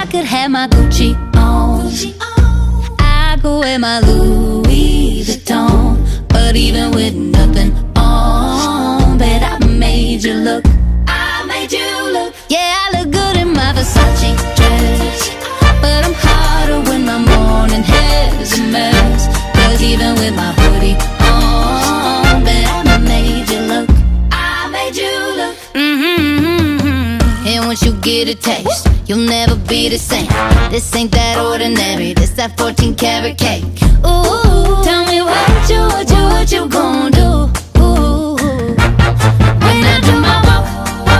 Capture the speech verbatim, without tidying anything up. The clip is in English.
could have my Gucci on, I could wear my Louis Vuitton, but even with nothing on, bet I made you look. I made you look. Yeah, I look good in my Versace dress, but I'm hotter when my morning hair's a mess. Cause even with my hoodie on, bet I made you look. I made you look. Mm-hmm. And once you get a taste, you'll never be the same. This ain't that ordinary, this that fourteen karat cake. Ooh.